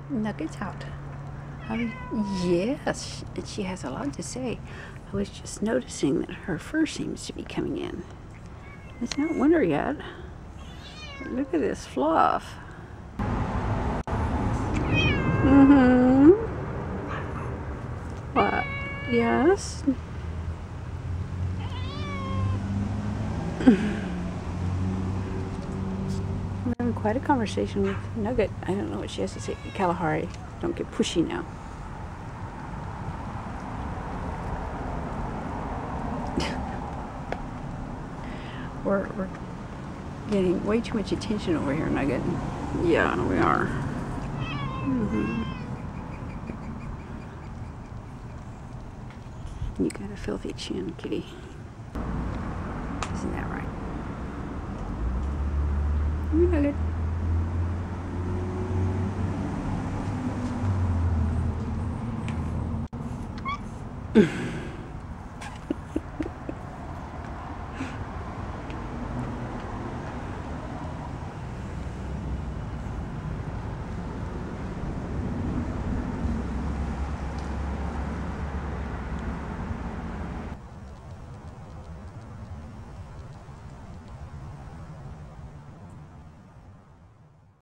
Nugget's out. Yes, she has a lot to say. I was just noticing that her fur seems to be coming in. It's not winter yet. Look at this fluff. Mm-hmm. What? Yes? We're having quite a conversation with Nugget. I don't know what she has to say. Kalahari, don't get pushy now. We're getting way too much attention over here, Nugget. Yeah, we are. Mm-hmm. You got a filthy chin, kitty. Isn't that right? Nugget.